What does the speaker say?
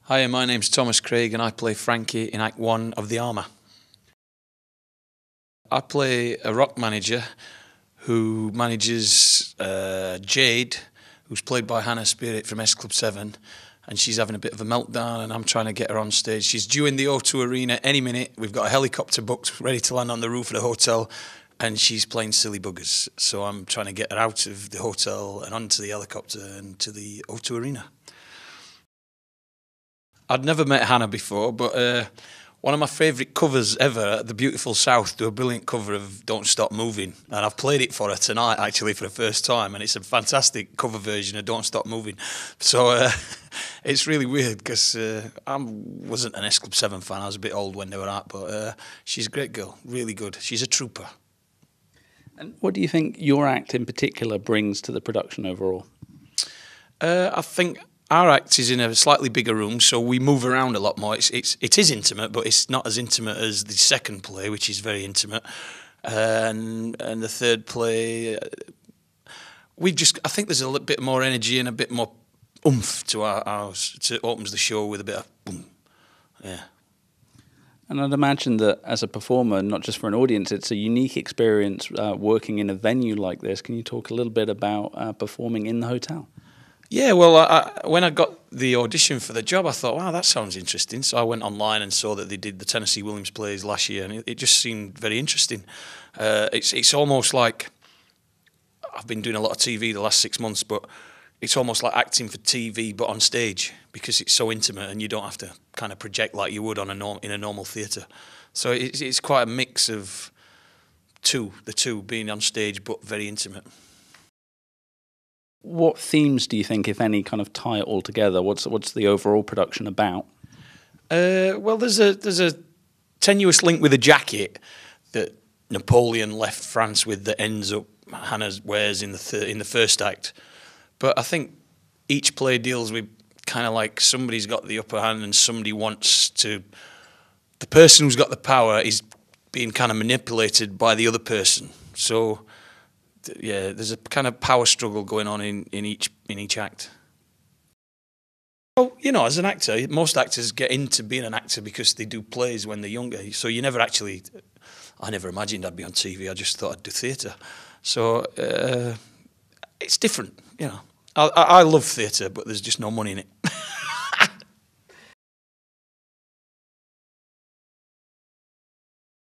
Hi, my name's Thomas Craig and I play Frankie in Act 1 of the Armour. I play a rock manager who manages Jade, who's played by Hannah Spirit from S Club 7, and she's having a bit of a meltdown and I'm trying to get her on stage. She's due in the O2 Arena any minute. We've got a helicopter booked, ready to land on the roof of the hotel, and she's playing silly buggers. So I'm trying to get her out of the hotel and onto the helicopter and to the O2 Arena. I'd never met Hannah before, but one of my favourite covers ever, The Beautiful South, do a brilliant cover of Don't Stop Moving. And I've played it for her tonight, actually, for the first time. And it's a fantastic cover version of Don't Stop Moving. So it's really weird because I wasn't an S Club 7 fan. I was a bit old when they were out. But she's a great girl, really good. She's a trooper. And what do you think your act in particular brings to the production overall? I think our act is in a slightly bigger room, so we move around a lot more. It is intimate, but it's not as intimate as the second play, which is very intimate, and the third play. I think there's a little bit more energy and a bit more oomph to ours. It opens the show with a bit of boom, yeah. And I'd imagine that as a performer, not just for an audience, it's a unique experience working in a venue like this. Can you talk a little bit about performing in the hotel? Yeah, well, when I got the audition for the job, I thought, wow, that sounds interesting. So I went online and saw that they did the Tennessee Williams plays last year, and it just seemed very interesting. It's almost like, I've been doing a lot of TV the last 6 months, but it's almost like acting for TV but on stage because it's so intimate and you don't have to kind of project like you would on in a normal theatre. So it's quite a mix of the two being on stage but very intimate. What themes do you think, if any, kind of tie it all together? What's the overall production about? Well, there's a tenuous link with a jacket that Napoleon left France with that ends up Hannah wears in the first act. But I think each play deals with kind of like somebody's got the upper hand and somebody wants to. The person who's got the power is being kind of manipulated by the other person. So yeah, there's a kind of power struggle going on in each act. Well, you know, as an actor, most actors get into being an actor because they do plays when they're younger. So I never imagined I'd be on TV. I just thought I'd do theatre. So it's different, you know. I love theatre, but there's just no money in it.